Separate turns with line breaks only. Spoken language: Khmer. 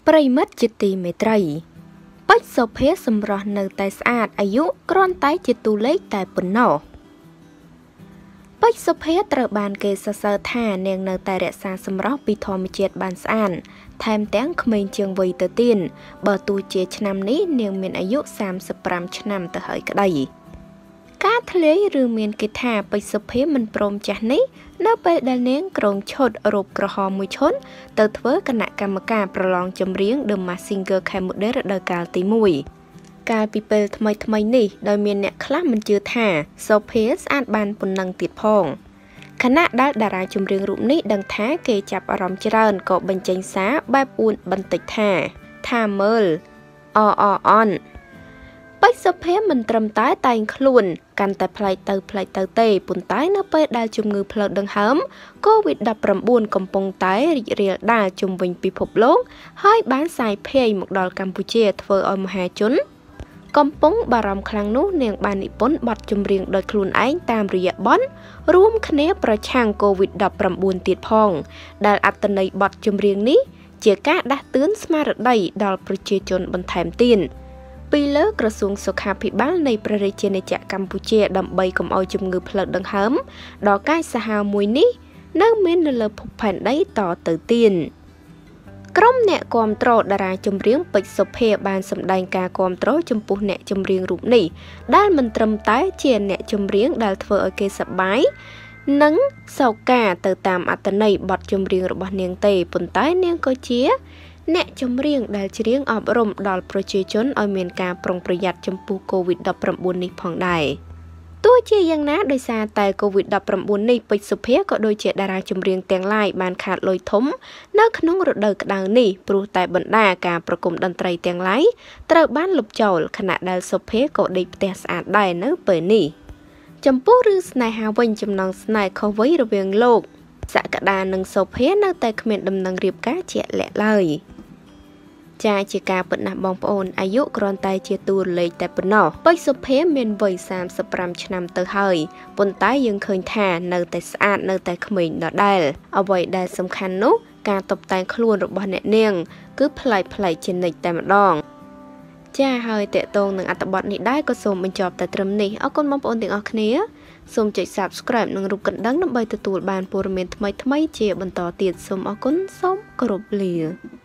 ប្រិមិត្តជាទីមេត្រីបច្ចសុភាសម្រស់នៅតែស្អាតអាយុគ្រាន់តែជាតួលេខតែប៉ុណ្ណោះបច្ចសុភាត្រូវបានគេសរសើរថានាងនៅតែរក្សាសម្រស់ពីធម្មជាតិបានស្អាតថែមទាំងក្មេងជាងវ័យទៅទៀតបើទោះជាឆ្នាំនេះនាងមានអាយុ35ឆ្នាំទៅហើយក្តីការធ្លាយឬមានគេថាបច្ចសុភាមិនព្រមចាស់នេះនៅពេលដែលនាងក្រុងឈុតរូបក្រហមមួយឈុតទៅធ្វើគណៈកម្មការប្រឡងចម្រៀង The Masked Singer ខេមរ៉ដូវកាលទី1កាលពីពេលថ្មីនេះដោយមានអ្នកខ្លះមិនជឿថាសុភាស្អាតបានប៉ុណ្ណឹងទៀតផងខណៈដែលតារាចម្រៀងរូបនេះដឹងថាគេចាប់អារម្មណ៍ច្រើនក៏បញ្ចេញសារបែបអួនបន្តិចថាមើលអនបច្ចសុភាមិនត្រឹមតែតែងខ្លួនកាន់តែប្លែកទៅទេប៉ុន្តែនៅពេលដែលជំងឺផ្លូវដង្ហើម COVID-19 កំពុងតែរីករាលដាលជុំវិញពិភពលោកហើយបានសាយភាយមកដល់កម្ពុជាធ្វើឲ្យមហាជនកំពុងបារម្ភខ្លាំងនោះនាងបាននិពន្ធបទចម្រៀងដោយខ្លួនឯងតាមរយៈបទរួមគ្នាប្រឆាំង COVID-19 ទៀតផងដែលអត្ថន័យបទចម្រៀងនេះជាការដាស់តឿនស្មារតីដល់ប្រជាជនបន្ថែមទៀតពីលើក្រសួងសុខាភិបាលនៃព្រះរាជាណាចក្រកម្ពុជាដើម្បីកុំឲ្យជំងឺផ្លូវដង្ហើមដ៏កាចសាហាវមួយនេះនៅមាននៅលើភពផែនដីតទៅទៀតក្រុមអ្នកគាំទ្រតារាចម្រៀងពេជ្រសុភាបានសម្ដែងការគាំទ្រចំពោះអ្នកចម្រៀងរូបនេះដែលមិនត្រឹមតែជាអ្នកចម្រៀងដែលធ្វើឲ្យគេសប្បាយនិងសោកការទៅតាមអត្ថន័យបទចម្រៀងរបស់នាងទេប៉ុន្តែនាងក៏ជាអ្នកចម្រៀងដែលច្រៀងអប់រំដល់ប្រជាជនឲ្យមានការប្រុងប្រយ័ត្នចំពោះ COVID-19 នេះផងដែរទោះជាយ៉ាងណាដោយសារតែ COVID-19 នេះពេជ្រសុភាក៏ដូចជាតារាចម្រៀងទាំងឡាយបានខាតលុយធំនៅក្នុងរដូវក្តៅនេះព្រោះតែបណ្ដាការប្រគំតន្ត្រីទាំងឡាយត្រូវបានលុបចោលខណៈដែលសុភាក៏ដេកផ្ទះស្អាតដែរនៅពេលនេះចំពោះរឿងស្នេហាវិញចំណងស្នេហ៍ខុសវ័យរវាងលោកសក្តានិងសុភានៅតែគ្មានដំណឹងរៀបការជាក់លាក់ឡើយចាជាការពិតណាស់បងប្អូនអាយុគ្រាន់តែជាតួលេខតែប៉ុណ្ណោះពេជ្រសុភាមានវ័យ35ឆ្នាំទៅហើយប៉ុន្តែយើងឃើញថានៅតែស្អាតនៅតែក្មេងដដែលអ្វីដែលសំខាន់នោះការតុបតែងខ្លួនរបស់អ្នកនាងគឺប្លែកជានិច្ចតែម្ដងចាហើយតេតងនឹងអត្ថបទនេះដែរក៏សូមបញ្ចប់តែត្រឹមនេះអរគុណបងប្អូនទាំងអស់គ្នាសូមចុច Subscribe និងរូបកណ្ដឹងដើម្បីទទួលបានព័ត៌មានថ្មីៗជាបន្តទៀតសូមអរគុណសូមគោរពលា